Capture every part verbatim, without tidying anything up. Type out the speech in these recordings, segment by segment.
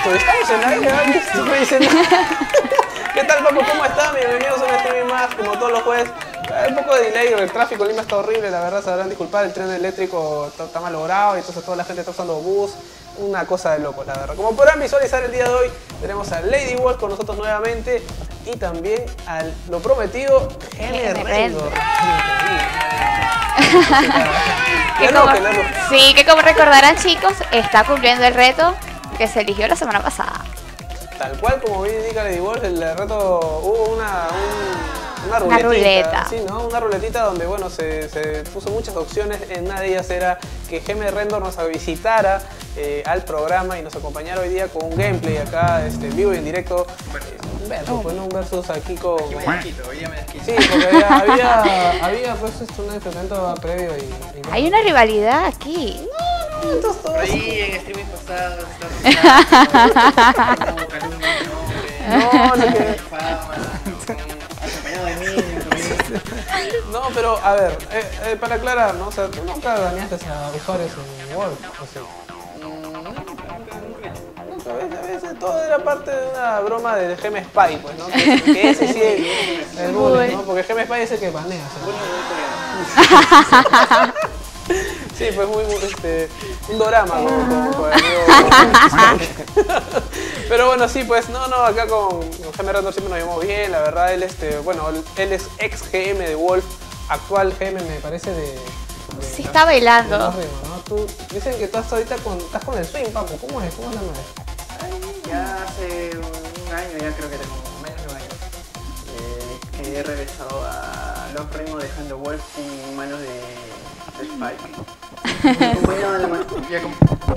listo, estamos en la aire, ¿no? Listo, me dicen. ¿Qué tal, papu? ¿Cómo están? Bienvenidos a un streaming más, como todos los jueves. Hay un poco de delay, el tráfico en Lima está horrible, la verdad, sabrán disculpar, el tren eléctrico está, está mal logrado y entonces toda la gente está usando bus. Una cosa de loco, la verdad. Como podrán visualizar el día de hoy, tenemos a Lady Wolf con nosotros nuevamente y también al lo prometido Geme Rendor. Que como, sí, que como recordarán, chicos, está cumpliendo el reto que se eligió la semana pasada. Tal cual como bien indica Lady Wolf, el reto hubo una, un, una, una ruleta. Sí, ¿no? Una ruletita donde bueno, se, se puso muchas opciones. En una de ellas era que Geme Rendor nos visitara eh, al programa y nos acompañara hoy día con un gameplay acá este, en vivo y en directo. Un versus, oh. pues, ¿no? Un versus aquí con... Aquí me desquito, hoy día me desquito. Sí, porque había, había, había pues esto, un enfrentamiento previo y... y Hay una rivalidad aquí. No, no, entonces todos... Por ahí en streaming pasados No, no, que... acompañado de niños. No, pero a ver, eh, eh, para aclarar, ¿no? O sea, tú nunca dañaste a usuarios en Wolf, o sea. Nunca, a veces todo era parte de una broma de Geme Spy, pues, ¿no? Que, que ese sí es el bullying, ¿no? Porque Geme Spy es el que banea, ¿sabes? Sí, pues muy, muy este, un dorama como, como, como pero bueno, sí, pues no, no, acá con, con Geme Rendor siempre nos llevamos bien, la verdad, él, este, bueno, él es ex G M de Wolf, actual G M me parece de... de sí, está bailando. De ritmo, ¿no? Tú, dicen que tú estás ahorita con, estás con el swing, papu, ¿cómo es? ¿Cómo es la nueva? Ya hace un año, ya creo que tengo menos de un año, eh, que he regresado a los ritmos dejando Wolf en manos de... Spike. Acompañado de la mano. Y, acom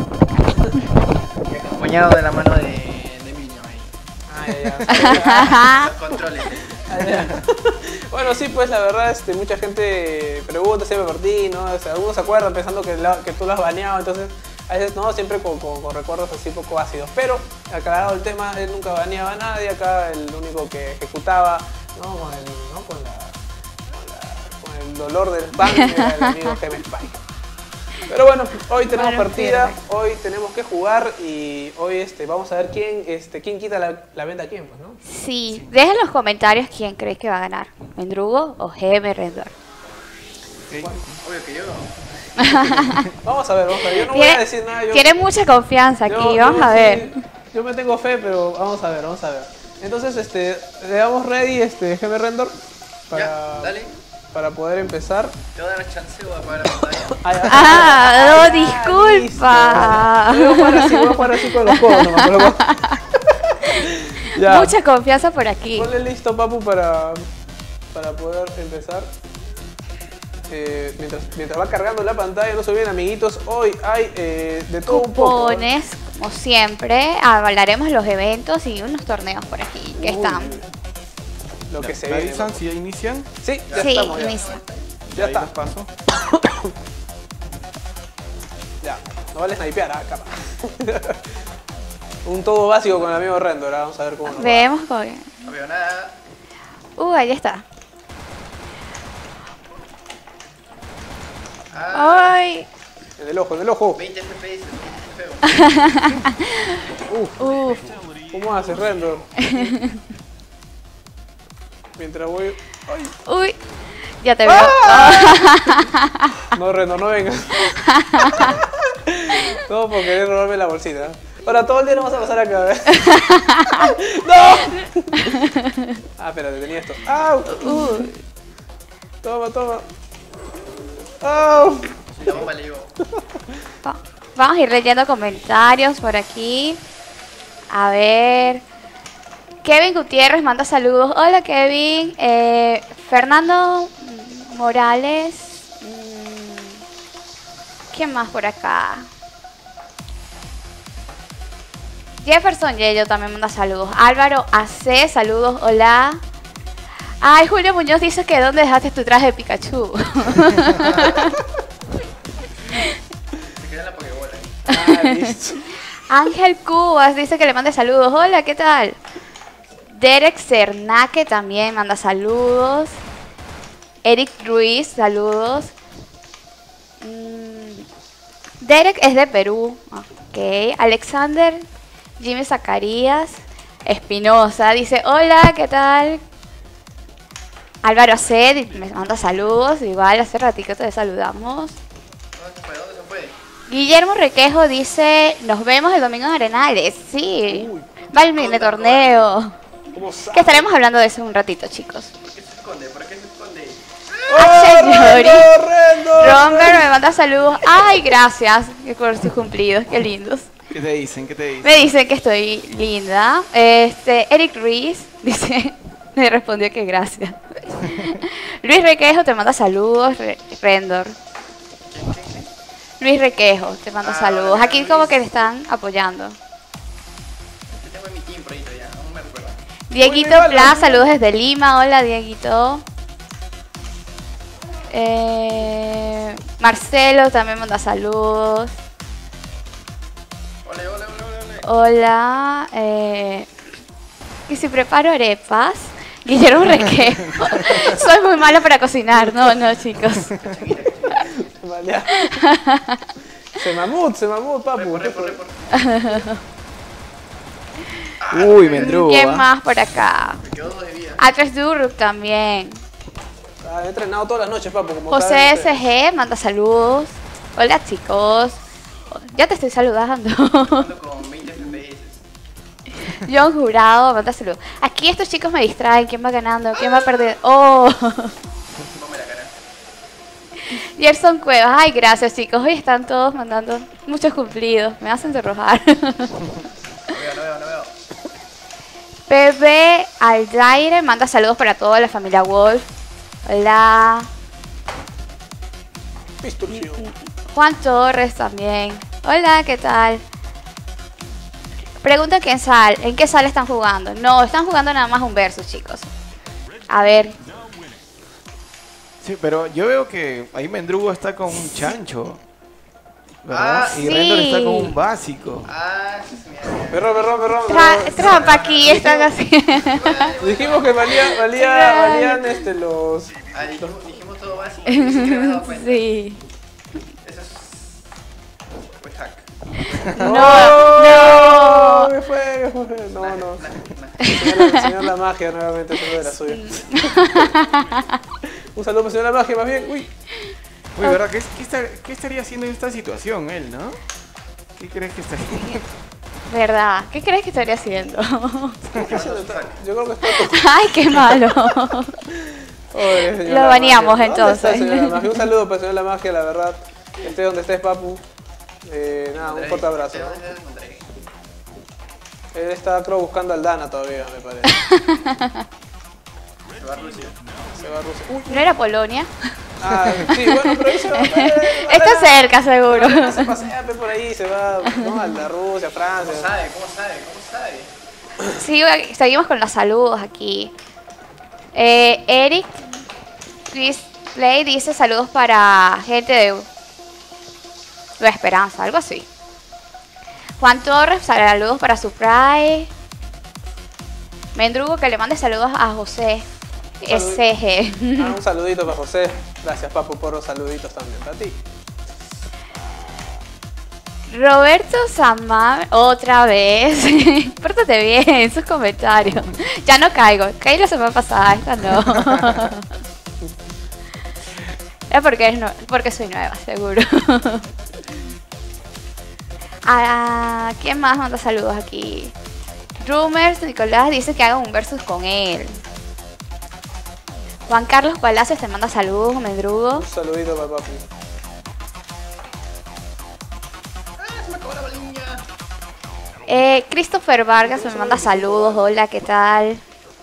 y acompañado de la mano de, de Minion ahí. Ah, ya, ya. Los controles. Ah, ya. Bueno, sí, pues la verdad, este, mucha gente pregunta siempre por ti, ¿no? O sea, algunos se acuerdan pensando que, la, que tú lo has baneado, entonces a veces no, siempre con, con, con recuerdos así poco ácidos. Pero, aclarado el tema, él nunca baneaba a nadie, acá el único que ejecutaba, ¿no? Con el, ¿no? Con la... el dolor del spam era el amigo Geme Spy. Pero bueno, hoy tenemos bueno, partida, perfecto. Hoy tenemos que jugar y hoy este, vamos a ver quién, este, quién quita la, la venta a quién, pues, ¿no? Sí, sí, dejen en los comentarios quién cree que va a ganar, Mendrugo o Geme Rendor. Sí. Bueno, obvio que yo. Vamos a ver, vamos a ver, yo no voy a decir nada. Yo, tiene mucha confianza aquí, yo, vamos yo, a ver. Sí, yo me tengo fe, pero vamos a ver, vamos a ver. Entonces, este, le damos ready, este, Geme Rendor. Para... Ya, dale. Para poder empezar. ¿Te voy a dar chance o apagar la pantalla? Ay, ay, ah, no, ah, disculpa. Voy a jugar así, voy a jugar así con los codos nomás. Con los codos. Ya. Mucha confianza por aquí. Ponle listo, papu, para, para poder empezar. Eh, mientras, mientras va cargando la pantalla, no se olviden, amiguitos, hoy hay eh, de todo cupones, un poco. Como siempre, hablaremos los eventos y unos torneos por aquí que Uy. están. Lo que ya, se ¿me viene, avisan ¿no? si ya inician? Sí, ya sí, estamos. Ya, inicia. ya, ya está. Les paso. Ya, no vale snipear, ah, capa. Un todo básico con el amigo Rendor, vamos a ver cómo nos Vemos con... No veo nada. Uh, ahí está. Ah, Ay. En el ojo, en el ojo. veinte F P S, feo. Uf. Uf. ¿Cómo haces, Rendor? Mientras voy... ¡Ay! Uy, ya te veo. ¡Ah! No, Rendor, no vengas. Todo por querer robarme la bolsita. Ahora todo el día no vas a pasar acá, ¿ves? ¡No! Ah, espérate, tenía esto. ¡Au! Uh. Toma, toma. ¡Au! La bomba le llevo. Vamos a ir leyendo comentarios por aquí. A ver... Kevin Gutiérrez manda saludos. Hola, Kevin. Eh, Fernando Morales. ¿Quién más por acá? Jefferson Yello también manda saludos. Álvaro A C, saludos, hola. Ay, Julio Muñoz dice que ¿dónde dejaste tu traje de Pikachu? Se queda en la pokebola. Ah, listo. Ángel Cubas dice que le mande saludos. Hola, ¿qué tal? Derek Cernaque también manda saludos. Eric Ruiz, saludos. Mm, Derek es de Perú. Ok. Alexander Jimmy Zacarías Espinosa dice, hola, ¿qué tal? Álvaro Ced me manda saludos, igual hace ratito te saludamos. ¿Dónde se fue? ¿Dónde se fue? Guillermo Requejo dice, nos vemos el domingo en Arenales. Sí, Uy, va el mini torneo. ¿Cómo sabe? Que estaremos hablando de eso un ratito, chicos. ¿Por qué se esconde? ¿Por qué se esconde? Ah, señori. ¡Oh, Rendo! Romber me manda saludos. Ay, gracias por sus cumplidos, qué lindos. ¿Qué te dicen? ¿Qué te dicen? Me dicen que estoy linda. Este, Eric Ruiz dice, me respondió que gracias. Luis Requejo te manda saludos, Re- Rendor. Luis Requejo te manda Ah, saludos. hola, Aquí Luis. como que te están apoyando. Yo tengo en mi team por ahí todavía, aún me recuerdo. Dieguito igual, Pla, igual. saludos desde Lima. Hola, Dieguito. Eh, Marcelo también manda saludos. Ole, ole, ole, ole, ole. Hola. Eh, y si preparo arepas. Guillermo Requejo. Soy muy mala para cocinar. No, no, chicos. Vale. Se mamut, se mamut, papu. Corre, corre, corre. Uy, Mendrugo. ¿Quién ¿ah? más por acá? Me quedó dos de vida. Atrás Durrup también. Ah, he entrenado todas las noches, papu. Como José saben S G manda saludos. Hola, chicos. Ya te estoy saludando. Jugando con veinte F P S. John Jurado manda saludos. Aquí estos chicos me distraen. ¿Quién va ganando? ¿Quién va perdiendo? Oh. Ponme la cara. Gerson Cuevas. Ay, gracias, chicos. Hoy están todos mandando muchos cumplidos. Me hacen sonrojar. No veo, no veo, no veo. P B Aldaire manda saludos para toda la familia Wolf. Hola. Pistolcio. Juan Torres también. Hola, ¿qué tal? Pregunta quién sal, ¿en qué sala están jugando? No, están jugando nada más un versus, chicos. A ver. Sí, pero yo veo que ahí Mendrugo está con un chancho. ¿Verdad? Ah, y sí. Rendor está con un básico. Ah, sí, sí, mira, mira. Perro, perro, perro. Tra- trampa aquí, están haciendo. Dijimos que valía, valía, valían este, los... Ah, dijimos, dijimos todo básico. Ni siquiera me he dado cuenta. Sí. Eso es. Fue hack. No, ¡Oh! no. ¿Qué fue? ¿Qué fue? No, Nah, no. nah, nah. Señor, señor La Magia nuevamente haciendo de la suya. Un saludo para señor La Magia, más bien. Uy. Uy, ¿verdad? ¿Qué, qué, estar- qué estaría haciendo en esta situación él, no? ¿Qué crees que estaría haciendo? ¿Verdad? ¿Qué crees que estaría haciendo? ¿Qué haciendo? Yo creo que está todo. Ay, qué malo. Pobre señor Lo La baneamos, Magia. ¿Dónde está, entonces. señor La Magia? Un saludo para señor La Magia, la verdad. Esté donde estés, papu. Eh, nada, un fuerte abrazo. ¿De dónde te encontré? Él está, creo, buscando al Dana todavía, me parece. Se va a Rusia. Se va a Rusia. Uy. ¿No era Polonia? Ah, sí, bueno, pero ahí se va. eh, Está cerca, seguro. Se pasea pe, por ahí, se va, ¿no? A la Rusia, Francia. ¿Cómo sabe? ¿Cómo sabe? ¿Cómo sabe? Sí, seguimos con los saludos aquí. Eh, Eric Chris Play dice saludos para gente de Nueva Esperanza, algo así. Juan Torres, saludos para Surprise. Mendrugo que le mande saludos a José S G. Ah, un saludito para José. Gracias, papu, por los saluditos también para ti. Roberto Samar, otra vez. Pórtate bien en sus comentarios. Ya no caigo. Caí la semana pasada, esta no. Es porque, es nue- porque soy nueva, seguro. Ah, ¿quién más manda saludos aquí? Rumors, Nicolás dice que haga un versus con él. Juan Carlos Palacios te manda saludos, Mendrugo. Un saludito para papu. ¡Ah, se me acabó la balilla! Eh, Christopher Vargas me manda saludos. Hola, ¿qué tal?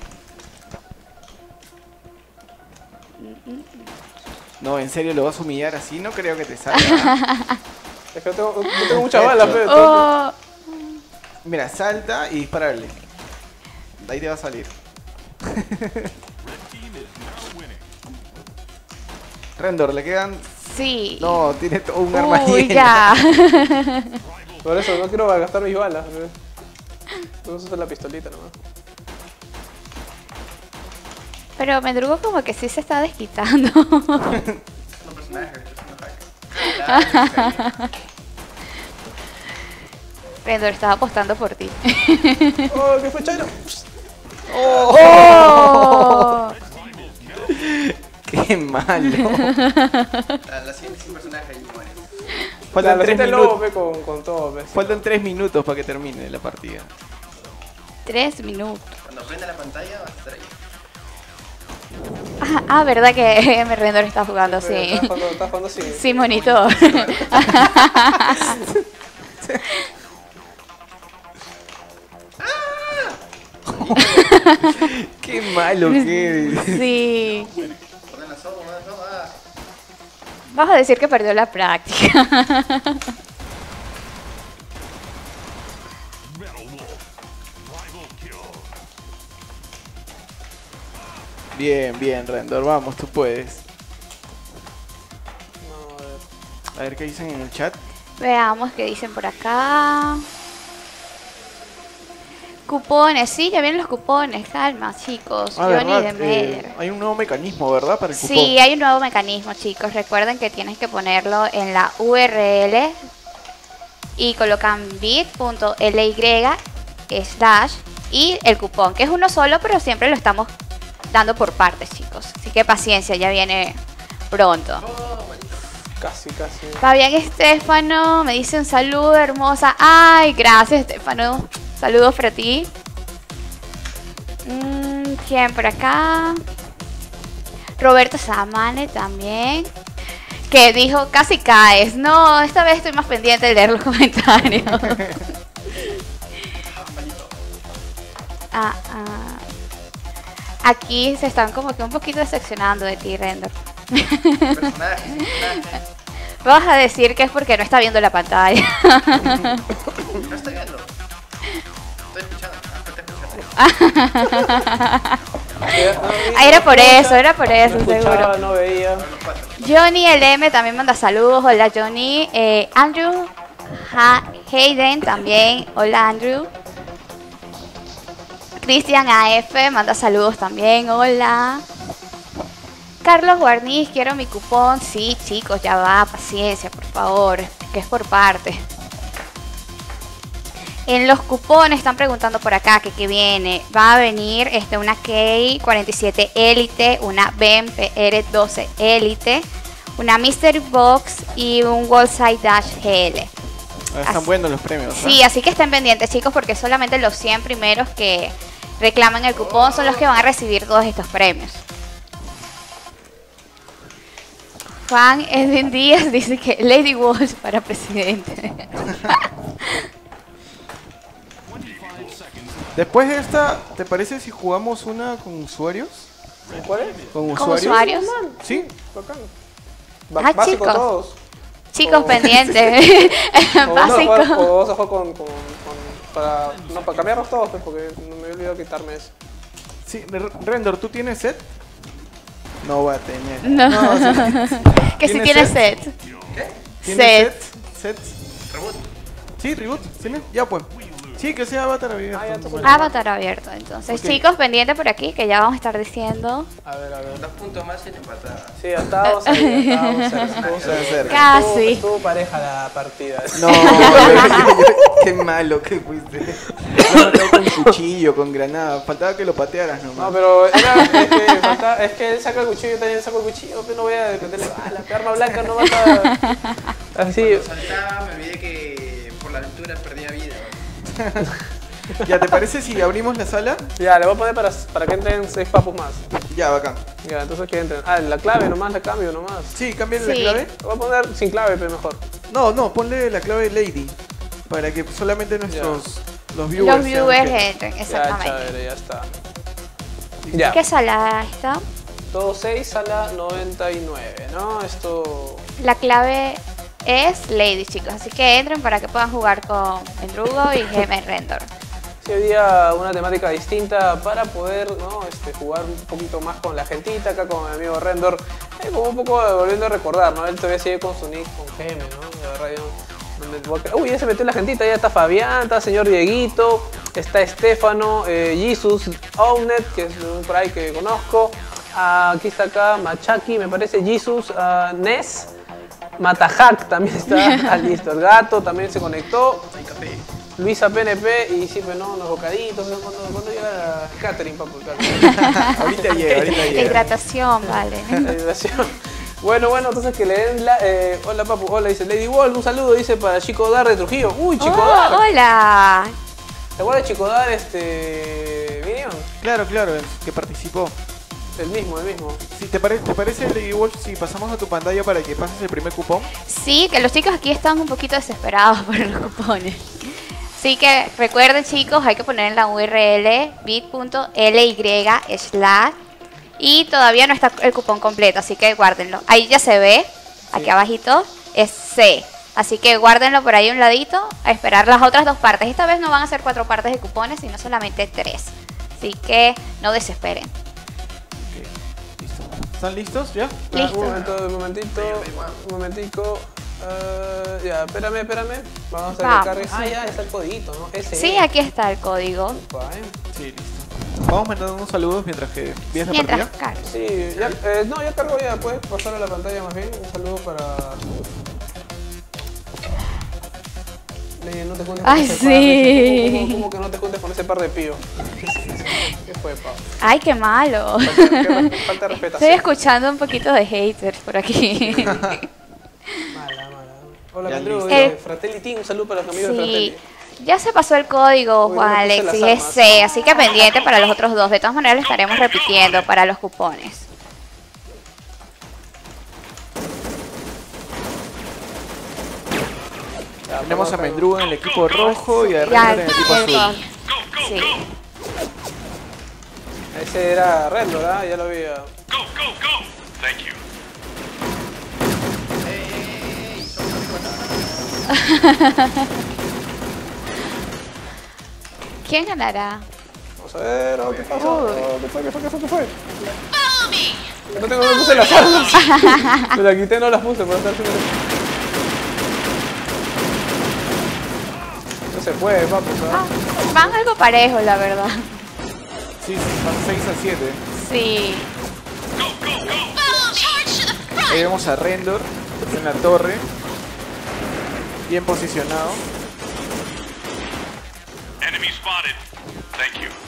No, en serio, lo vas a humillar así, no creo que te salga. Es que no tengo, no tengo muchas balas, pe. Oh, Mira, salta y dispararle. De ahí te va a salir. Rendor, le quedan... sí. No, tiene todo un arma Uy, llena. ya. Por eso no quiero gastar mis balas. pe. Vamos a usar la pistolita nomás. Pero Mendrugo como que sí se está desquitando. No personaje, estoy haciendo hack. Claro, Rendor estaba apostando por ti. ¡Oh, qué fue Chairo! ¡Oh! ¡Qué malo! La, la siguiente sin personaje y muere. Faltan La tres tres minutos. lobo, pe, con, con todo, pe. Faltan tres minutos para que termine la partida. Tres minutos. Cuando prenda la pantalla vas a estar ahí. Ah, ah, verdad que mi Rendor está jugando, sí. Estás jugando, estás jugando sin... Sí, monitor. ¡Qué malo que eres! Sí. Orden la soga, orden la soga. Vas a decir que perdió la práctica. Bien, bien, Rendor, vamos, tú puedes. No, a ver. A ver qué dicen en el chat. Veamos qué dicen por acá. Cupones, sí, ya vienen los cupones. Calma, chicos. Ah, Johnny verdad, de Meder. eh, hay un nuevo mecanismo, ¿verdad? Para el cupón. Sí, hay un nuevo mecanismo, chicos. Recuerden que tienes que ponerlo en la U R L y colocan bit.ly slash y el cupón, que es uno solo, pero siempre lo estamos dando por partes, chicos. Así que paciencia, ya viene pronto. Casi, casi. Fabián Estefano me dice un saludo, hermosa. Ay, gracias, Estefano. Saludos para ti. Mm, ¿Quién por acá? Roberto Samane también. Que dijo, casi caes. No, esta vez estoy más pendiente de leer los comentarios. ah, ah. Aquí se están como que un poquito decepcionando de ti, Rendor. Personaje, personaje. Vas a decir que es porque no está viendo la pantalla. No estoy viendo. Estoy escuchando. Ah, estoy escuchando. Ah, era por eso, era por eso, No escuchaba, seguro. no veía. Los cuatro. Johnny L M también manda saludos. Hola, Johnny. Eh, Andrew ha Hayden también. Hola, Andrew. Cristian A F manda saludos también. Hola. Carlos Guarniz, quiero mi cupón. Sí, chicos, ya va. Paciencia, por favor. Que es por parte. En los cupones están preguntando por acá que qué viene. Va a venir este, una K cuarenta y siete Elite, una B E M P R doce Elite, una Mystery Box y un Wallside Dash G L. Ah, están Así- buenos los premios, ¿no? Sí, así que estén pendientes, chicos, porque solamente los cien primeros que reclaman el cupón son los que van a recibir todos estos premios. Juan Edwin Díaz dice que Lady Walsh para presidente. Después de esta, ¿te parece si jugamos una con usuarios? ¿Cuál es? ¿Con ¿Con usuarios? usuarios? Sí. Bacán. Ah, Básico chicos. todos. Chicos, Oh. pendientes. O vamos a jugar- Básico. o vamos a jugar con, con, con- para, no, para cambiarlos todos, pues, porque no me he olvidado quitarme eso. Sí, R- Rendor, ¿tú tienes set? No va a tener. No. sí. Que si ¿Tienes tiene set? set. ¿Tienes Set. set? ¿Set? Sí, reboot. ¿Tienes? Ya pues. Sí, que sea Avatar abierto. Ah, ya, tú puedes. Avatar abierto, entonces. Ok. Chicos, pendientes por aquí, que ya vamos a estar diciendo. A ver, a ver. Dos puntos más y empatada. Sí, estábamos ahí, estábamos cerca. Estuvo Estuvo cerca. cerca. Casi. Estuvo, estuvo pareja la partida. No, qué malo que fuiste. Lo mató con cuchillo, con granada. Faltaba que lo patearas nomás. No, pero era, es, que falta- es que él saca el cuchillo, yo también saco el cuchillo, pero no voy a meterle balas, la arma blanca no mata. Así. Cuando saltaba me olvidé que por la altura perdía vida. Ya, ¿te parece si abrimos la sala? Ya, le voy a poner para, para que entren seis papus más. Ya, bacán. Ya, entonces que entren. Ah, la clave nomás, la cambio nomás. Sí, cámbiale Sí. la clave. Lo voy a poner sin clave, pero mejor. No, no, ponle la clave Lady. Para que solamente nuestros los viewers. Los sean viewers que- entren, Ya, exactamente. chévere, ya está. Ya. ¿Qué sala está? Todo seis a la noventa y nueve, ¿no? Esto... La clave es Lady, chicos. Así que entren para que puedan jugar con Endrugo y G M Rendor. Sí, hoy día una temática distinta para poder, ¿no? este, jugar un poquito más con la gentita, acá con mi amigo Rendor. Eh, como un poco volviendo a recordar, ¿no? Él todavía sigue con su nick, con G M, ¿no? La verdad, yo... donde voy a- Uy, ya se metió la gentita, ya está Fabián, está señor Dieguito, está Estefano, eh, Jesus, Ownet, que es un por ahí que conozco. Ah, aquí está acá Machaki, me parece, Jesus, ah, Ness, Matahak también está, ah, listo. El gato también se conectó. Hay café. Luisa P N P y sí, pues no, los bocaditos, ¿no? cuando, cuando llega la catering, papu, Ahorita llega, ahorita La llega. hidratación, vale. la hidratación. Bueno, bueno, entonces que le den la... Eh, hola, papu, hola, dice Lady Wolf, un saludo, dice para Chico Dar de Trujillo. Uy, Chico Oh, Dar. hola. ¿Te acuerdas de Chico Dar, este... Minion? Claro, claro, el que participó. El mismo, el mismo. Si te, pare- ¿Te parece, Lady Wolf, si pasamos a tu pantalla para que pases el primer cupón? Sí, que los chicos aquí están un poquito desesperados por los cupones. Así que recuerden, chicos, hay que poner en la U R L bit.ly slash y todavía no está el cupón completo, así que guárdenlo. Ahí ya se ve, aquí abajito, es C. Así que guárdenlo por ahí a un ladito a esperar las otras dos partes. Esta vez no van a ser cuatro partes de cupones, sino solamente tres. Así que no desesperen. Ok, listo. ¿Están listos ya? Ah, Listo. Un momento, un momentito, un momentico. Uh, ya, espérame, espérame. Vamos a hacer Vamos. que cargue. Ah, ya, está el codito, ¿no? Ese Sí, es. aquí está el código. Opa, ¿eh? Sí, listo. Vamos mandando unos saludos mientras que vienes la Mientras partida. cargo. Sí, ya, eh, no, ya cargo ya, puedes pasar a la pantalla más bien. Un saludo para... Ley, no te juntes con Ay, ese sí. par de... ¿Cómo, cómo, cómo que no te juntes con ese par de pío? ¿Qué fue, Pau? Ay, qué malo. Falta, qué re- falta de Estoy respetación. escuchando un poquito de haters por aquí. Mala, mala. Hola, Ya Andrew. listo. Eh, Fratelli Team, un saludo para los amigos de Sí, Fratelli. ya se pasó el código, Uy, Juan no puse Alex, las y es armas. C, así que pendiente para los otros dos. De todas maneras, lo estaremos repitiendo para los cupones. Ya, Tenemos a vamos Mendrugo en el equipo rojo y a Ya, Renner en el equipo el azul. código. Sí. Ese era Red, ¿verdad? Ya lo había. Go, go, go! Thank you. ¿Quién ganará? Vamos a ver, oh, ¿qué pasó? Uy. Oh, ¿Qué fue? ¿Qué fue? ¿Qué fue? ¿Qué fue? Que no tengo, no me puse las armas. Me las quité, no las puse por estar haciendo. No se puede, papu, Ah, ¿sabes? van algo parejo, la verdad. Sí, sí, van seis a siete. Sí. Ahí vemos a Rendor en la torre. Bien posicionado. Enemy spotted. Thank you.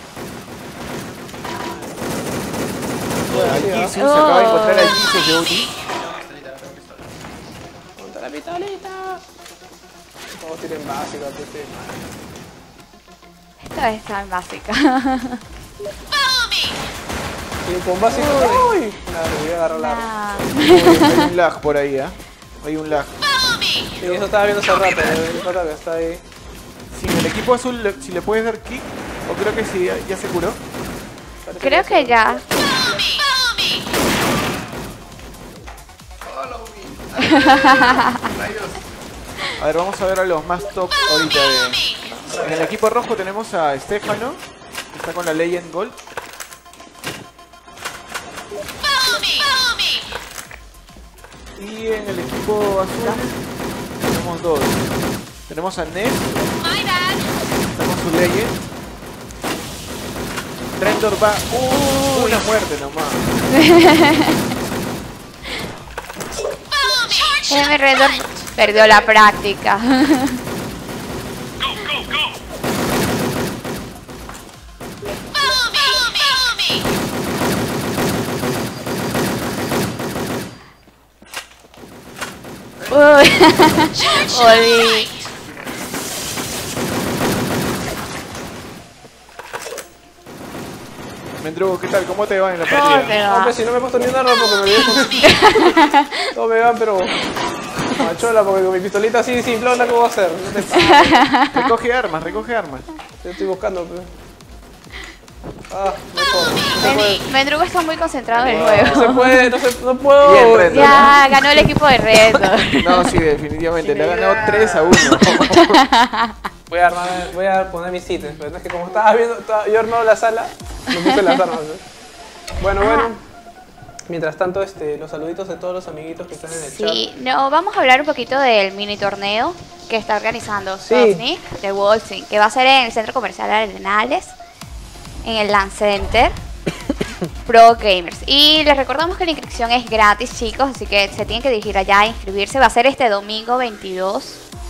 Allí se acaba de encontrar allí se ulti. Contra la pistolita. Todos tienen básica, pues sí. Esta vez está en básica. Y con básica. ¡Uy! Nada, me voy a agarrar la. Ah, Hay un lag por ahí, ¿ah? Hay un lag. Y eso estaba viendo hace rato, el pata que está ahí. Sí, el equipo azul, le- si le puedes dar kick, o creo que sí, ya, ya se curó. Parece creo que ya. A ver, vamos a ver a los más top ahorita. De... En el equipo rojo tenemos a Stefano, que está con la Legend Gold. Y en el equipo azul tenemos dos. Tenemos a Ness, está con su Legend. Trendor va uh, una muerte nomás. M. Redor perdió la práctica. Go, go, go! Uy. Oli. Mendrugo, ¿qué tal? ¿Cómo te va en la ¿Cómo partida? te No, va? pues si no me he puesto ni un arma porque me olvidé. Todos me van, pero. Machola, porque con mi pistolita así simplona, ¿cómo va a ser? No te pases. Recoge armas, recoge armas. Yo estoy buscando, pero. Ah, mejor. No se puede. Men- Mendrugo está muy concentrado de No se nuevo. puede, no, se, no puedo. Bien, Red. Ya ganó el equipo de Redor. No, sí, definitivamente. Le ha ganado tres a uno. Voy a, armar, voy a poner mis ítems, pero es que como estabas viendo, estaba- yo armado la sala, no puse las armas. ¿no? Bueno, bueno. Mientras tanto, este, los saluditos de todos los amiguitos que están en el chat. Sí, no, vamos a hablar un poquito del mini torneo que está organizando Sí. Sofni de Wolfing, que va a ser en el Centro Comercial Arenales, en el Land Center Pro Gamers. Y les recordamos que la inscripción es gratis, chicos, así que se tienen que dirigir allá a inscribirse. Va a ser este domingo veintidós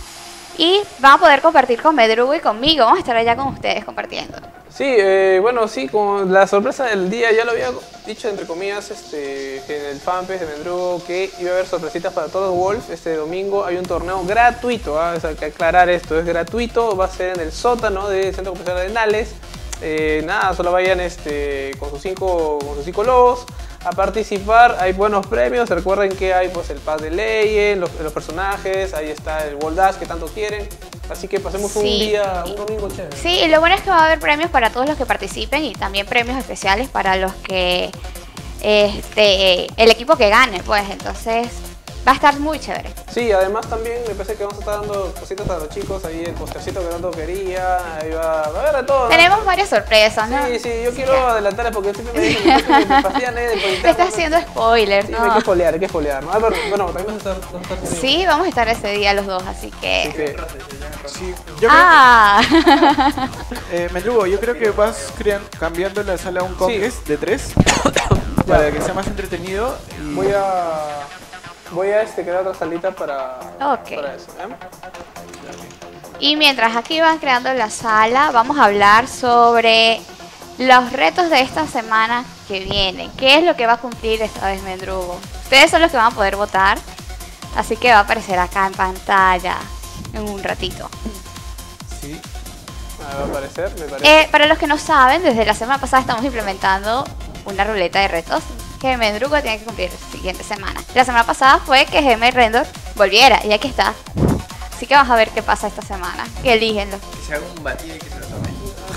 Y van a poder compartir con Medrugo y conmigo. Vamos a estar allá con ustedes compartiendo. Sí, eh, bueno, sí, como la sorpresa del día, ya lo había dicho entre comillas este, que en el fanpage de Medrugo que iba a haber sorpresitas para todos los Wolf. Este domingo hay un torneo gratuito, ¿eh? O sea, hay que aclarar esto, es gratuito, va a ser en el sótano del Centro Comercial de Arenales. Eh, nada, solo vayan este, con, sus cinco, con sus cinco lobos a participar, hay buenos premios, recuerden que hay pues el pack de Legend, los, los personajes, ahí está el Wall Dash que tanto quieren. Así que pasemos un Sí. día, un domingo chévere. Sí, y lo bueno es que va a haber premios para todos los que participen y también premios especiales para los que, este, el equipo que gane, pues, entonces va a estar muy chévere. Sí, además también me parece que vamos a estar dando cositas a los chicos, ahí el postercito que tanto quería, ahí va, va a haber de todo, ¿no? Tenemos varias sorpresas, ¿no? Sí, sí, yo quiero adelantarles porque siempre me dicen que me fastidian eh, del Te interno. estás haciendo spoilers, Sí, ¿no? hay que spoilear, hay que spoilear, ¿no? Ah, pero, bueno, también vamos a estar, vamos a estar conmigo. Sí, vamos a estar ese día los dos, así que... Así que, Sí, yo Ah, creo, eh, Medrugo, yo creo que vas crean- cambiando la sala a un conquest de tres para que sea más entretenido. Y voy a... Voy a este, crear otra salita para, Ok. para eso, ¿eh? y mientras aquí van creando la sala, vamos a hablar sobre los retos de esta semana que viene. ¿Qué es lo que va a cumplir esta vez Medrugo? Ustedes son los que van a poder votar, así que va a aparecer acá en pantalla en un ratito. Sí. Ah, va a aparecer, me parece. Eh, para los que no saben, desde la semana pasada estamos implementando una ruleta de retos que Medrugo tiene que cumplir la siguiente semana. La semana pasada fue que G M Render volviera y aquí está. Así que vamos a ver qué pasa esta semana. Que elígenlo. Que se haga un batido y que se lo tome.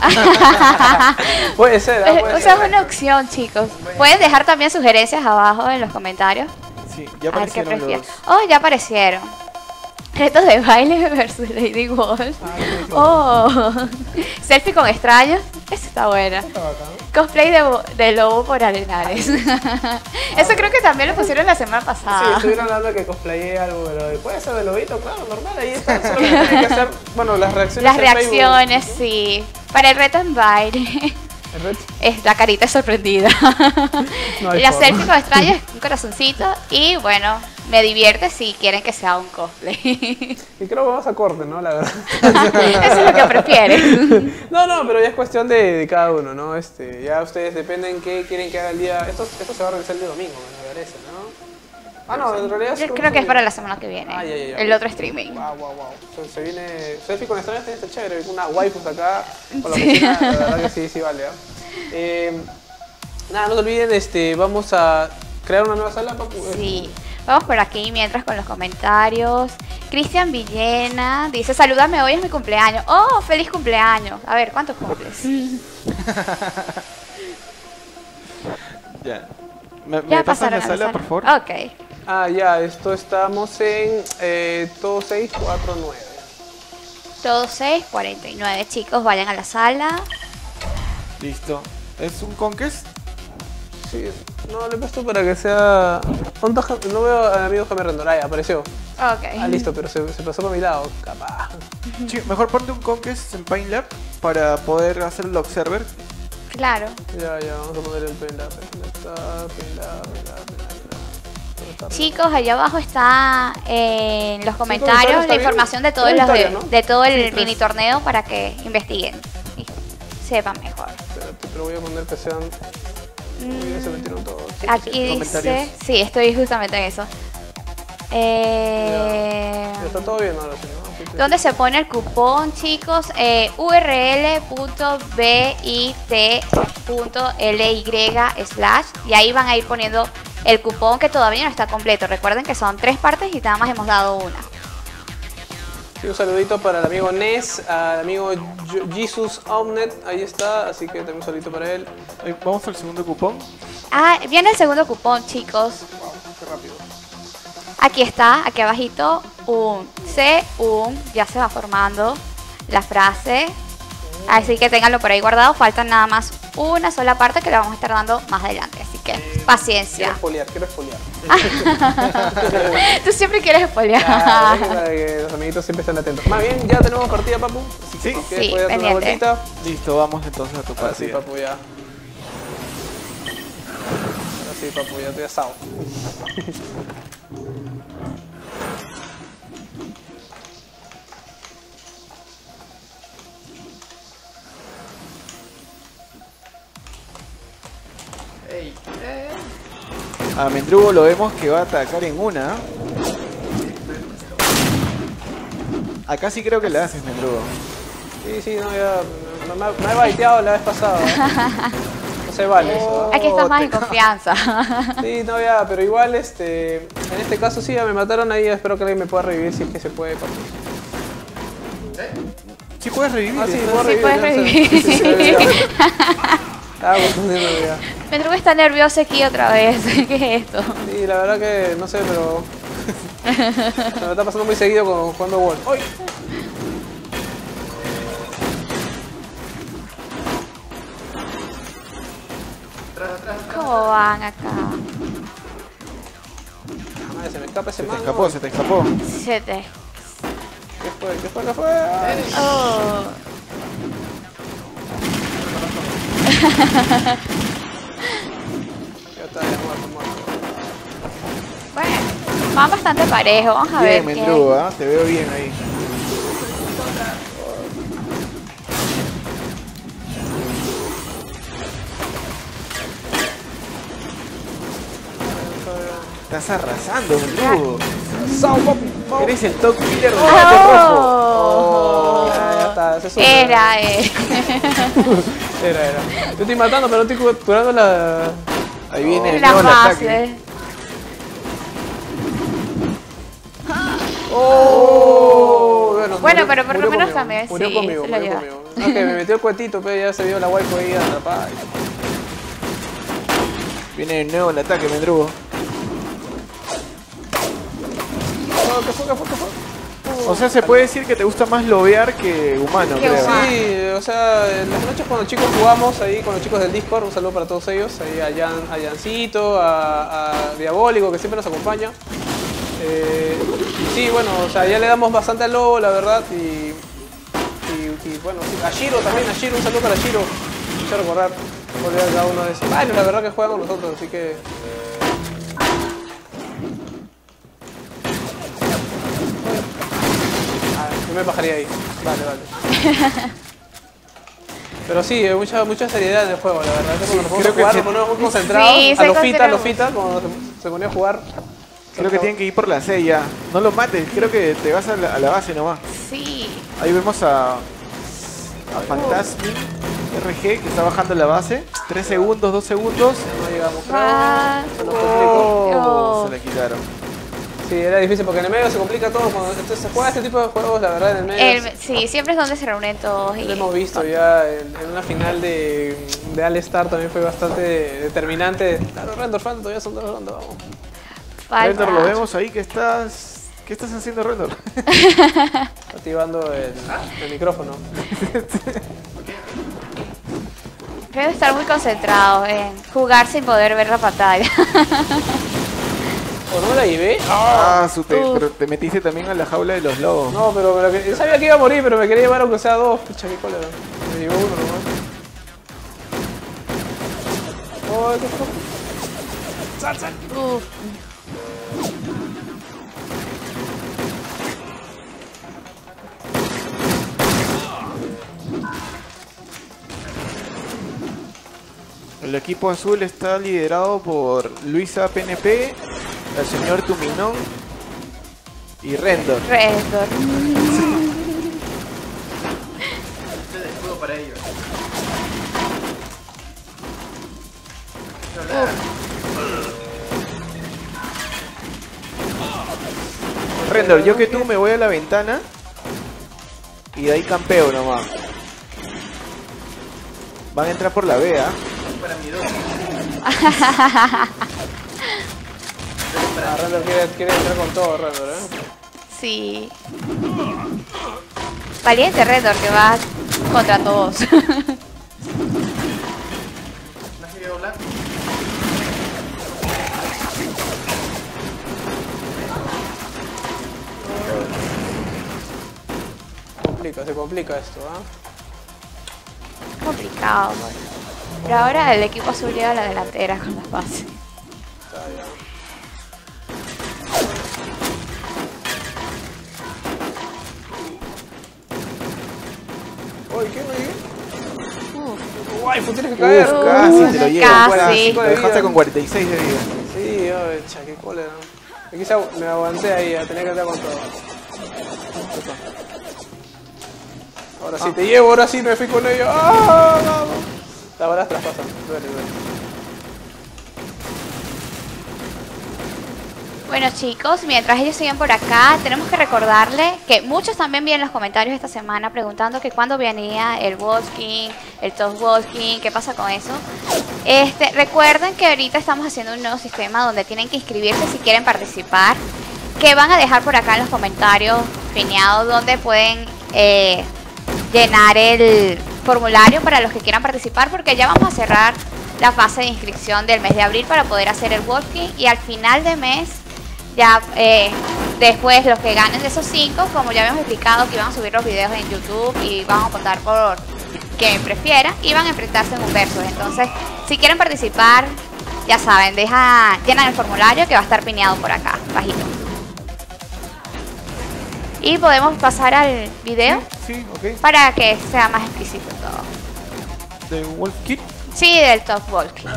Puede ser, ¿ah? Puede O sea, es ser. una opción, chicos. Pueden dejar también sugerencias abajo en los comentarios. Sí, ya A ver qué aparecieron prefieren. los... Oh, ya aparecieron. Retos de baile versus Lady Wolf. Oh, selfie con extraños. Esa está buena. Cosplay de, bo- de lobo por arenales. Eso creo que también lo pusieron la semana Sí, pasada. estuvieron hablando de que cosplayé algo, pero puede ser de lobito, claro, normal, ahí está. Solo que tienen que hacer, bueno, las reacciones Las en reacciones, sí. Para el reto en baile. Facebook. El red- Es la carita sorprendida. No hay la forma. selfie con extraños, un corazoncito. Y bueno, me divierte si quieren que sea un cosplay. Y creo que vamos a corte, ¿no? La verdad. Eso es lo que prefieres. No, no, pero ya es cuestión de, de cada uno, ¿no? Este, ya ustedes dependen qué quieren que haga el día. Esto, esto se va a realizar el día domingo, me parece, ¿no? Ah, no, en realidad Yo creo que es para la semana que viene. Ah, ya, ya, ya. El otro streaming. Wow, wow, wow. Se, se viene. Selfie con extraños tiene que estar chévere. Una waifus acá. Con la Sí. oficina, la verdad que sí, sí vale. ¿eh? Eh, nada, no se olviden, este, vamos a crear una nueva sala, papu. Sí. Vamos por aquí mientras con los comentarios. Cristian Villena dice, salúdame, hoy es mi cumpleaños. Oh, feliz cumpleaños. A ver, ¿cuántos cumples? Ya. ¿Me, me Ya pasas pasaron la a sala, por favor? Ok. Ah, ya, esto estamos en eh, todo seis cuatro nueve. Todos seis, cuarenta y nueve. Chicos, vayan a la sala. Listo. ¿Es un conquest? Sí, no, le he puesto para que sea. ¿Dónde está Ja- No veo al amigo Jaime Rendoraya, apareció. Ok. Ah, listo, pero se, se pasó por mi lado, capaz. Sí, mejor ponte un conquest en Paintlab para poder hacer el observer. Claro. Ya, ya, vamos a poner el pendrive. ¿Dónde está? Pendrive, pendrive, pendrive. ¿Dónde está? Chicos, allá abajo está eh, en los todo comentarios está la bien. información de Todo todos los historia, de, ¿no? de todo el Sí, tres. mini torneo para que investiguen y sepan mejor. Espérate, pero voy a poner que sean. Uy, ya se metieron todos. Aquí dice, comentarios. sí, estoy justamente en eso. Eh, Ya está todo bien ahora sí, ¿no? Así que- ¿Dónde se pone el cupón, chicos? Eh, U R L punto bit punto ly slash y ahí van a ir poniendo el cupón que todavía no está completo. Recuerden que son tres partes y nada más hemos dado una. Sí, un saludito para el amigo Nes, al amigo Jo- Jesus Omnet, ahí está, así que también un saludito para él. Ahí, vamos al segundo cupón. Ah, viene el segundo cupón, chicos. Wow, qué rápido. Aquí está, aquí abajito, un C, un, ya se va formando la frase. Así que ténganlo por ahí guardado, faltan nada más una sola parte que le vamos a estar dando más adelante. Así que Quiero paciencia. espoliar, quiero espoliar. Tú siempre quieres spoilear. Ah, para que los amiguitos siempre estén atentos. Más bien, ya tenemos partida, papu. Así que Sí. si Sí, quieres, puedes dar una pendiente. vueltita. Listo, vamos entonces a tu Ahora sí, partida. papu, ya. Ahora sí, papu, ya estoy asado. A Mendrugo lo vemos que va a atacar en una. Acá sí creo que le haces, Mendrugo. Sí, sí, no, ya. Me, me, me he baiteado la vez pasada. ¿eh? No se vale eso. ¿eh? Aquí estás más en confianza. Sí, no, ya, pero igual, este. En este caso sí, ya me mataron ahí. Espero que alguien me pueda revivir si es que se puede, papi. Sí puedes revivir. Ah, sí, ¿eh? puedo Sí, puedes revivir. revivir. Sí, sí, se me había olvidado. Ah, confundiendo ya. Mendrugo está nervioso aquí otra vez. ¿Qué es esto? Sí, la verdad que no sé, pero. Se me está pasando muy seguido con jugando Wolf. ¡Ay! ¿Cómo van acá? Madre, se me escapa ese Se te man. escapó, se te escapó. Siete. ¿Qué fue? ¿Qué fue? ¿Qué fue? Ay. Oh. Ya está, ya muerto, muerto. Bueno, van bastante parejo. Vamos a ver. Bien, qué- Mendrugo, ¿ah? Te veo bien ahí. Estás arrasando, Mendrugo. ¡Sao, papi! ¡Vamos! Eres el top killer del Oh. gato rojo. Oh, ya, ya está, ese es otro. Era, eh. Era, era. Yo estoy matando, pero no estoy cu- curando la. Ahí viene el La nuevo ataque. base. ¡Oh! Bueno, Bueno, murió- pero por lo murió menos conmigo, también, Murió sí, conmigo, se lo murió lleva. conmigo. No, que me metió el cuetito, pero ya se vio la waifu ahí atrapada. Viene el nuevo ataque, Mendrugo. Oh, ¿qué fue? ¿Qué fue? ¿Qué fue? O sea, se puede decir que te gusta más lobear que humano, Que creo. humano. Sí, o sea, en las noches cuando chicos jugamos ahí con los chicos del Discord, un saludo para todos ellos, ahí a, Jan, a Jancito, a, a Diabólico que siempre nos acompaña. Eh, y sí, bueno, o sea, ya le damos bastante al lobo, la verdad, y, y, y bueno, sí, a Shiro también, a Shiro, un saludo para Shiro, mucho recordar, volver a cada uno de esos. Bueno, la verdad que juegan con nosotros, así que... Ah, yo me bajaría ahí, vale, vale. Pero sí, hay mucha, mucha seriedad en el juego, la verdad. Cuando nos creo ponemos a que jugar, se- nos ponemos muy concentrados. Sí, a se los fita, a los concentra fita, cuando se, se ponía a jugar. Creo que tienen que ir por la C ya. No lo mates, creo que te vas a la, a la base nomás. Sí. Ahí vemos a, a Fantasmi R G que está bajando la base. tres segundos, dos segundos. No llegamos, creo. Ah. Se nos complicó. Oh. Se la quitaron. Sí, era difícil porque en el medio se complica todo. Cuando entonces, se juega este tipo de juegos, la verdad, en el medio. El- sí, siempre es donde se reúnen todos. Y... Lo hemos visto ya en, en una final de, de All Star también fue bastante determinante. Claro, Rendor fan, todavía son dos rondas, vamos. Falta. Rendor, lo vemos ahí que estás... ¿Qué estás haciendo, Rendor? Activando el, el micrófono. Debe estar muy concentrado en jugar sin poder ver la pantalla. ¿O no me la llevé? Ah, su te, Uf. pero te metiste también a la jaula de los lobos. No, pero me la que- yo sabía que iba a morir, pero me quería llevar aunque sea dos. Pucha, qué cólera. Me llevó uno nomás. Oh, ¿qué fue? ¡Sal, sal! Uf. El equipo azul está liderado por Luisa P N P, el señor Tuminón y Rendor. Rendor. Este de escudo para ellos. Rendor, yo que tú me voy a la ventana y de ahí campeo nomás. Van a entrar por la B, ¿ah? Para mi dos. Ah, Rendor quiere, quiere entrar con todo, Rendor, ¿eh? Sí. Valiente Rendor que va contra todos. ¿No has llegado blanco? Complica, se complica esto, ¿ah? Complicado, bueno. Pero ahora el equipo azul lleva a la delantera con las bases. Está ya. Uy, ¿qué me dio? Uf. Waifu, tienes que caer. Uh, Casi te lo llevas. casi. Lo dejaste con cuarenta y seis de vida. Sí, oye, cha, qué cólera. Aquí se agu- me aguanté ahí, ya tenía que estar con todo. Ahora sí te llevo, ahora sí me fui con ellos. ¡Ah! Vamos. Las balas traspasan, duele, duele. Bueno chicos, mientras ellos siguen por acá, tenemos que recordarle que muchos también vi en los comentarios esta semana preguntando que cuándo venía el walking, el top walking, qué pasa con eso. Este, recuerden que ahorita estamos haciendo un nuevo sistema donde tienen que inscribirse si quieren participar, que van a dejar por acá en los comentarios pineados donde pueden eh, llenar el formulario para los que quieran participar, porque ya vamos a cerrar la fase de inscripción del mes de abril para poder hacer el walking, y al final de mes ya eh, después los que ganen de esos cinco, como ya habíamos explicado que iban a subir los videos en YouTube y van a votar por quien prefiera y van a enfrentarse en un versus. Entonces si quieren participar, ya saben, deja, llenan el formulario que va a estar pineado por acá bajito. Y podemos pasar al video Sí, ok. para que sea más explícito todo. De Wolf Kid. Sí, del top walking.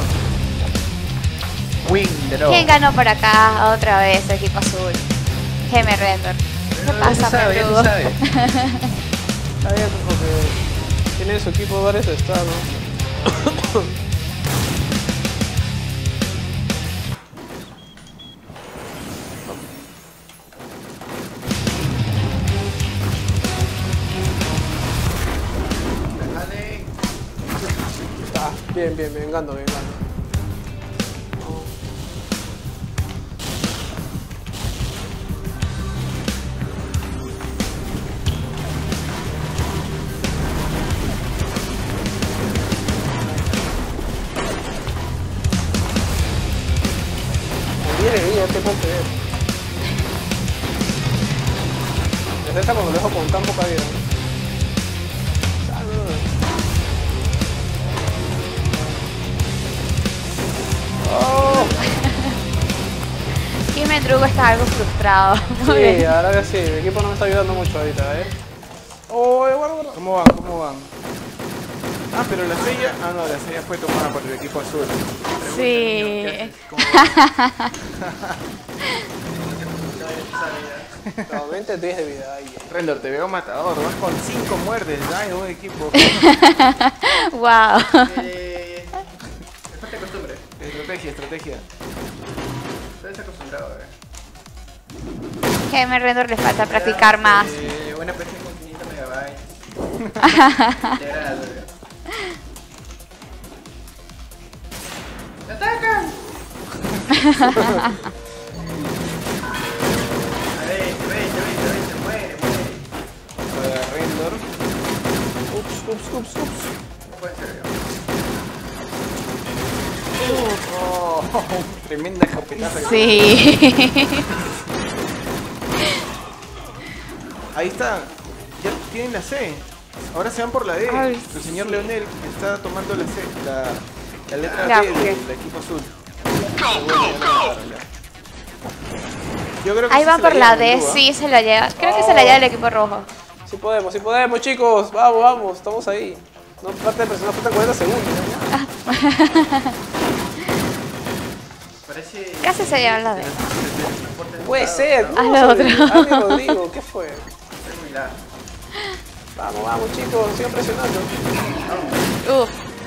Win de nuevo. ¿Quién ganó por acá otra vez? Equipo azul. G M Render. ¿Qué pasa, peludo? Está bien, porque tiene en su equipo varios estados. Está bien, bien, bien, gando, bien, gando. diez de vida, te puedo creer. Es esa cuando lo dejo con tan poca vida. Salud. Oh. Y Mendrugo está algo frustrado. Sí, ahora que sí, mi equipo no me está ayudando mucho ahorita, ¿eh? Oh, guarda, guarda. ¿Cómo van? ¿Cómo van? Ah, pero la sella... Ah, no, la sella fue tomada por el equipo azul. Sí. ¿Cómo van? No, veinte, diez de vida. Ay, ay. Rendor, te veo matador. Vas con cinco muertes. Ay, buen equipo. Wow. Eh, me falta costumbre. Estrategia, estrategia. Estoy desacostumbrado, eh. G M Render le falta practicar más. Eh, buena P C con quinientos megabytes. Literal, eh. ¡Me atacan! A ver, veinte, veinte, veinte, muere, muere. Para Rendor. Ups, ups, ups, ups. No puede ser, Oh, tremenda japetaza. Sí. Ahí está. Ya tienen la C. Ahora se van por la D. Ay, El señor Leonel está tomando la C, la, la letra Ya, D ok. del equipo azul. Bueno, ya la agarraron, ya. Yo creo que Ahí sí van se la por la llevan, D, Mendrugo, ¿ah? sí se la lleva. Creo que se la lleva el equipo rojo. Sí podemos, sí podemos, chicos. Vamos, vamos, estamos ahí. No parte de presionar, faltan cuarenta segundos. ¿no? Parece... Casi se llevan la D. Puede ser. Haz ¿no? lo otro. Andy Rodrigo, ¿qué fue? Es muy largo. Vamos, vamos, chicos, sigan presionando. Uf.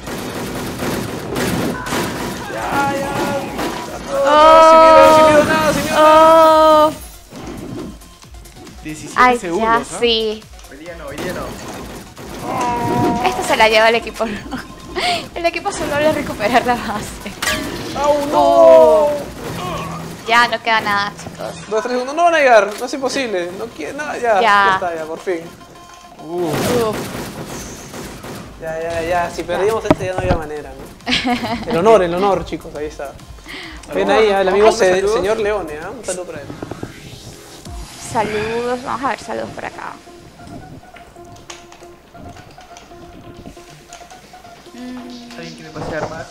Ya, ya. Oh. Sin miedo, sin miedo, nada, sin miedo. Oh. diecisiete Ay, segundos, ya ¿ah? sí. Hoy día no, hoy día no. Esta se la lleva el equipo rojo. El equipo solo logra recuperar la base. ¡Au, no! Oh. Ya no queda nada, chicos. Dos, tres segundos, no van a llegar, no es imposible. No quiere nada, ya, ya. Ya. está, ya, por fin. Uh, Uf. Ya, ya, ya. Si perdíamos este ya no había manera, ¿no? El honor, el honor, chicos, ahí está. Ven ahí al amigo Ay, se- saludos. señor Leone, ¿eh? Un saludo para él. Saludos, vamos a ver saludos por acá. Alguien que me pase armas.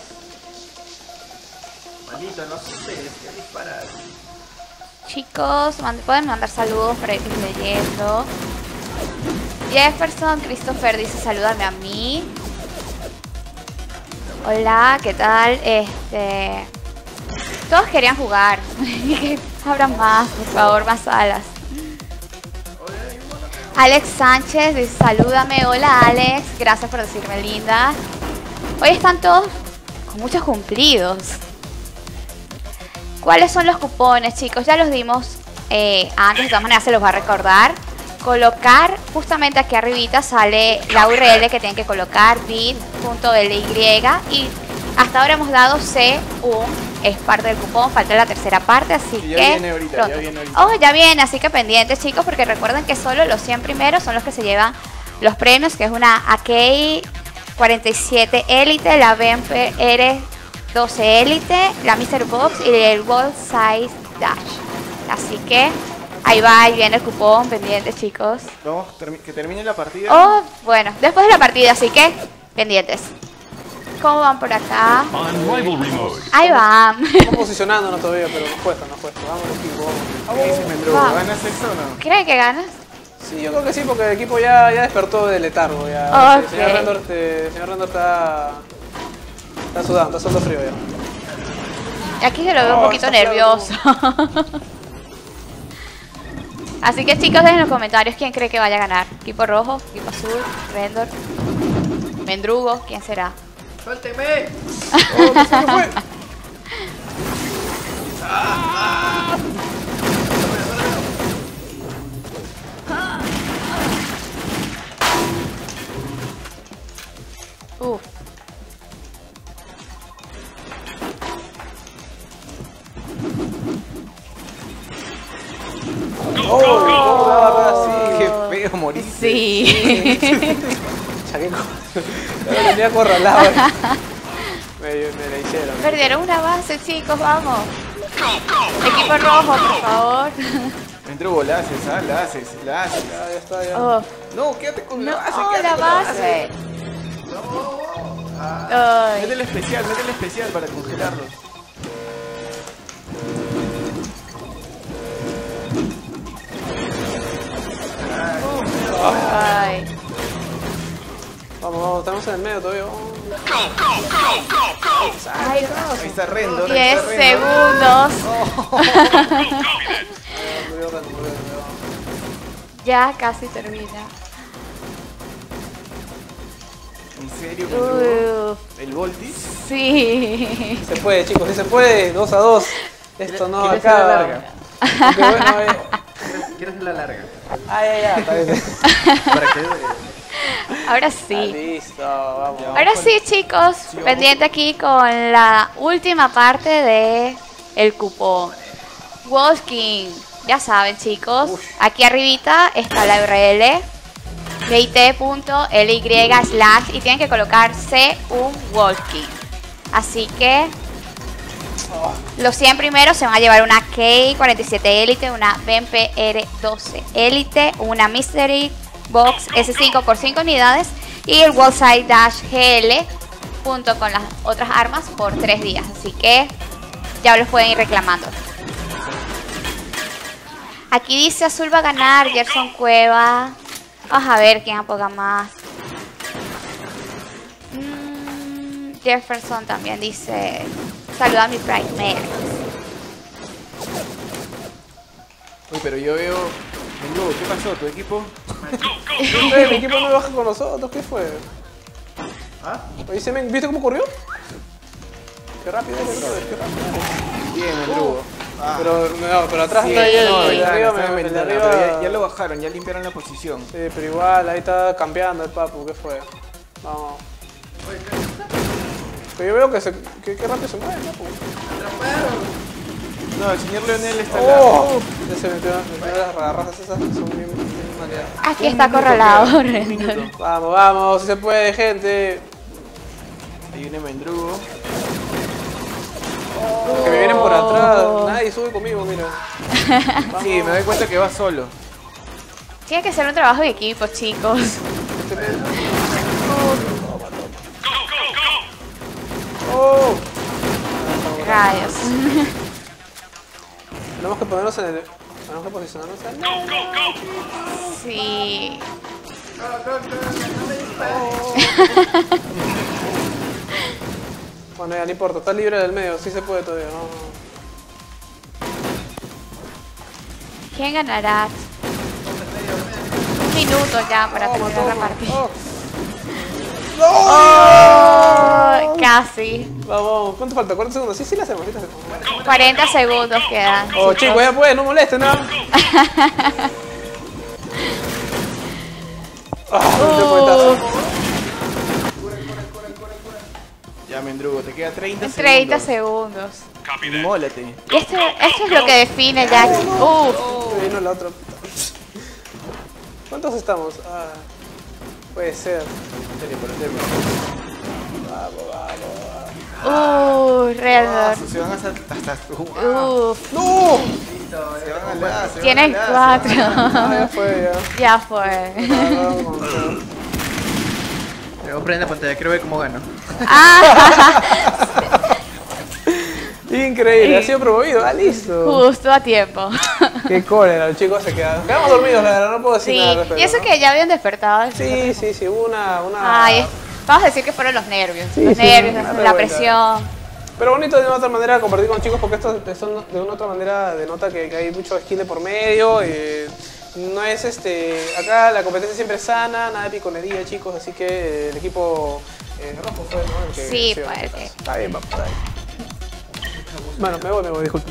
Maldito, no sé, que disparar. Chicos, mand- pueden mandar saludos para irles leyendo. Jefferson Christopher dice salúdame a mí. Hola, ¿qué tal? Este... Todos querían jugar. Abran más, por favor, más salas. Alex Sánchez dice, salúdame. Hola, Alex. Gracias por decirme linda. Hoy están todos con muchos cumplidos. ¿Cuáles son los cupones, chicos? Ya los dimos eh, antes, de todas maneras se los va a recordar. Colocar, justamente aquí arribita sale la U R L que tienen que colocar, bit punto l y, y hasta ahora hemos dado C uno, es parte del cupón, falta la tercera parte, así Y ya que viene ahorita, pronto. ya viene ahorita. Oh, ya viene, así que pendientes, chicos, porque recuerden que solo los cien primeros son los que se llevan los premios, que es una A K cuarenta y siete Elite, la B M P R doce Elite, la Mister Box y el World Size Dash. Así que ahí va, ahí viene el cupón, pendientes, chicos. Vamos, termi- que termine la partida. Oh, bueno, después de la partida, así que pendientes. ¿Cómo van por acá? On rivalry mode. Ahí van. Estamos posicionándonos todavía, pero nos cuesta, nos cuesta. Vamos, equipo, vamos. ¿Qué dices, Mendrugo? Vamos. ¿Ganas esto o no? ¿Creen que ganas? Sí, yo creo que sí, porque el equipo ya, ya despertó del letargo. Ya. Ok. El señor Rendor, este, el señor Rendor está, está sudando, está sudando frío ya. Aquí se lo veo un Oh, poquito está nervioso. Así que, chicos, dejen en los comentarios quién cree que vaya a ganar. Equipo rojo, equipo azul, Rendor, Mendrugo, ¿quién será? ¡Suélteme! Oh, ¿qué se me fue? Uf. Oh, oh, la verdad, Qué feo morir. Sí. sí. Chaqueco. Ya lo tenía acorralado. Me, me la hicieron. Perdieron una base, chicos, vamos. Equipo rojo, por favor. Mendrugo, la haces, ¿ah? La haces, la haces. Ya, ya está, ya. Oh, No, quédate con no, la base. oh, quédate la con base. Ay. Métele especial, métele especial para congelarlos. Ay. Vamos, vamos, estamos en el medio todavía. Vamos. Ay, Dios. Ahí está Rendor. ahí diez está Rendor. segundos. Murió Rendor, murió Rendor. Ya casi termina. ¿En serio, Mendrugo? Uf, ¿El Voltis? sí. Se puede, chicos, sí se puede. dos a dos. Esto no ¿Quieres acaba. hacer la larga? Aunque bueno, eh. ¿Quieres hacer la larga? Ah, ya, ya, está bien. Para que dure. Ahora Ah, sí. listo, vamos. Ya. Ahora sí, chicos. Sí, vamos. Pendiente aquí con la última parte de el cupón. Walking. Ya saben, chicos. Aquí arribita está la U R L. bit punto l y slash y tienen que colocar C uno Walking. Así que los cien primeros se van a llevar una K cuarenta y siete Elite, una B M P R doce Elite, una Mystery Box S cinco por cinco unidades y el Wallside Dash G L junto con las otras armas por tres días. Así que ya los pueden ir reclamando. Aquí dice azul va a ganar, Gerson Cueva. Vamos a ver quién apoya más. Mm, Jefferson también dice saluda a mi Pride Mail. Uy, pero yo veo... Mendrugo, ¿qué pasó? ¿Tu equipo? Eh, mi equipo no baja con nosotros, ¿qué fue? ¿Ah? Oye, ¿se me- ¿viste cómo corrió? Qué rápido es, brother, qué rápido. Bien, Mendrugo. Ah. Pero, no, pero atrás Sí, está ahí el, no, el de ya, arriba, está me- el de inventando, arriba. pero ya, ya lo bajaron, ya limpiaron la posición. Sí, pero igual, ahí está cambiando el papu, ¿qué fue? Vamos. Pero yo veo que se, que, que rápido se mueve, papu. No, el señor Leonel está ¡Oh! Ya se metió, metió las rarazas esas que son bien, bien maleadas. Aquí está acorralado. al lado. Un minuto. Vamos, vamos, si se puede, gente. Ahí viene Mendrugo. Que me vienen por atrás. Nadie sube conmigo, mira. Sí, me doy cuenta que va solo. Tiene que ser un trabajo de equipo, chicos. ¡Oh! Rayos. Tenemos que ponernos en el. Tenemos que posicionarnos en el. Sí. Bueno, ya no importa, está libre del medio, sí se puede todavía. No, no. ¿Quién ganará? Un minuto ya para Toma, terminar la toma. partida. Oh. Oh, casi. Vamos, ¿cuánto falta? ¿cuarenta segundos? Sí, sí, la hacemos, sí la hacemos. cuarenta segundos quedan. Oh, chicos, ya pues, no molesten, ¿no? Ah, qué puetazo. Ya, Mendrugo, te queda treinta segundos. treinta segundos. Copy that. Mólate. Y esto, esto es lo que define ya. Uf. Se vino la otra. ¿Cuántos estamos? Ah, puede ser. Uh, Red Ah, Lord. se van hasta hasta tu. Uf. ¡No! Se van a la, se van Tienes a la, cuatro. Ah, ya fue, ya. Ya fue. Ah, vamos, vamos. Luego prende la pantalla, quiero ver cómo gano. Ah, Increíble, ha sido promovido, ah, listo. justo a tiempo. Qué cólera, los chicos se quedan. Quedamos dormidos, la verdad, no puedo decir Sí, nada al respecto, y eso ¿no? que ya habían despertado. Sí, sí, sí, hubo una... una... Ay, vamos a decir que fueron los nervios. Sí, los sí, nervios, una la revuelta. presión. Pero bonito de una otra manera compartir con chicos porque esto son de una otra manera denota que, que hay mucho skill de por medio. Eh, no es este. Acá la competencia siempre es sana, nada de piconería, chicos. Así que el equipo eh, rojo fue, ¿no? El que Sí, venció. fue el que- Está bien, vamos, está bien. Bueno, me voy, me voy, disculpe.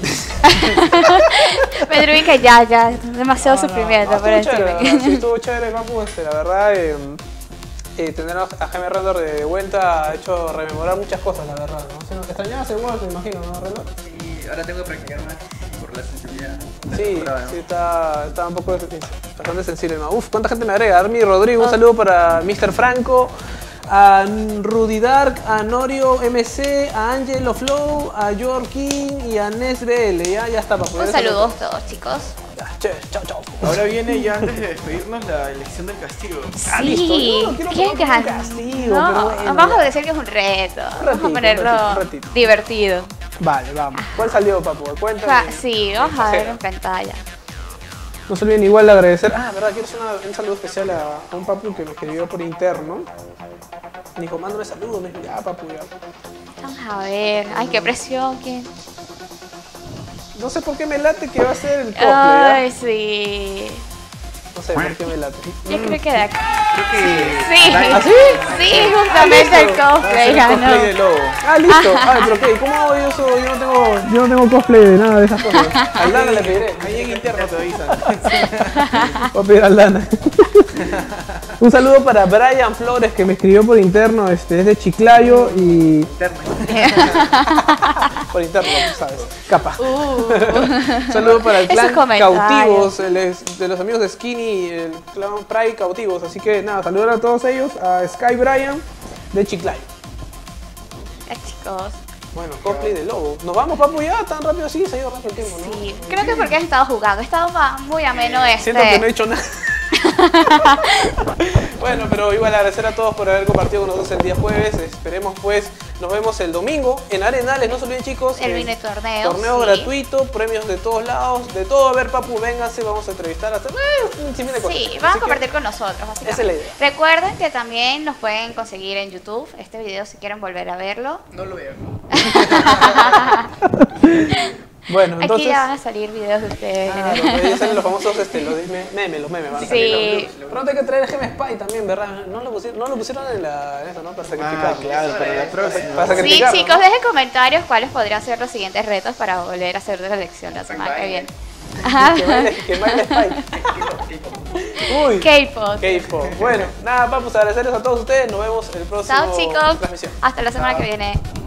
Pedro y que ya, ya, demasiado sufrimiento No, por estuvo chévere, la encima. verdad, sí, estuvo chévere, Papu, este, la verdad. Eh, eh, tener a a Jaime Rendor de vuelta ha hecho rememorar muchas cosas, la verdad, ¿no? Si no, te extrañabas el World, me imagino, ¿no, Rendor? Y ahora tengo que practicar más por la sensibilidad. Sí, Prueba, ¿no? sí, está, está un poco bastante sensible. ¿no? Uf, ¿cuánta gente me agrega? Armi Rodrigo, un saludo para mister Franco, a Rudy Dark, a Norio M C, a Angelo Flow, a George King y a Nes B L. Ya, ya está, para Un saludo a todos, chicos. Ya, chévere, chao, chao. Ahora viene ya antes de despedirnos la elección del castigo. Ah, listo. Sí, Yo no quiero ¿quién poner gana? un castigo, No, pero bueno. vamos a decir que es un reto. Vamos ratito, a ponerlo un ratito, un ratito. divertido. Vale, vamos. ¿Cuál salió, Papu? Ja, Cuéntame. sí, vamos a ver en pantalla. No se olviden igual de agradecer. Ah, verdad, quiero hacer una- un saludo especial a, a un papu que me escribió por interno. Me dijo, mándame saludos. Me dijo, ya, papu, ya. Vamos a ver. Ay, qué presión. ¿Quién? No sé por qué me late que va a ser el cosplay, ¿ya? Ay, sí. No sé por qué me late. Yo creo que de acá. Creo que. Sí. ¿Ah, sí? Sí, justamente el Va a ser cosplay el ganó. cosplay de lobo. Ah, listo. Ay, pero ¿qué? ¿Cómo hago yo eso? Yo no tengo, yo no tengo cosplay de nada de esas cosas. A Aldana le pediré. Ahí en interno te avisan. Voy a pedir a Aldana. Un saludo para Brian Flores que me escribió por interno este, desde Chiclayo y... Interno. Por interno, tú sabes. Capa. Uh. Un saludo para el Esos clan comentarios. Cautivos, el es- de los amigos de Skinny, el clan Pride Cautivos. Así que nada, saludar a todos ellos, a Sky Brian de Chiclayo. Ay, chicos. Bueno, cosplay de lobo. ¿Nos vamos, papu, ya? ¿Tan rápido así? Se ha ido rápido el tiempo, ¿no? Sí, creo que es porque has estado jugando. He estado ma- muy ameno este. Siento que no he hecho nada. Bueno, pero igual agradecer a todos por haber compartido con nosotros el día jueves. Esperemos pues, nos vemos el domingo en Arenales. No se olviden, chicos. El eh, mini torneo, Torneo sí. gratuito, premios de todos lados, de todo. A ver, papu, véngase, vamos a entrevistar hasta... Eh, un sinfín de cosas. Sí, Así van a que- compartir con nosotros, básicamente. Esa es la idea. Recuerden que también nos pueden conseguir en YouTube este video si quieren volver a verlo. No lo veo. Bueno, entonces... Aquí ya van a salir videos de ustedes. Ah, los- ya salen los famosos este, los me- memes, los memes. van a salir, Sí. ¿no? Pronto hay que traer Gem Spy también, ¿verdad? No lo pusieron, no lo pusieron en, la, en eso, ¿no? Para sacrificar. Ah, claro, para la próxima. Para Sí, sacrificarlo, chicos, ¿no? dejen comentarios cuáles podrían ser los siguientes retos para volver a hacer de la elección la semana que viene. Ajá. Que baile, que baile Spike. Uy. K-pop. K-pop. Bueno, nada, vamos a agradecerles a todos ustedes. Nos vemos el próximo Chao, chicos. transmisión. Hasta la semana Chao. que viene.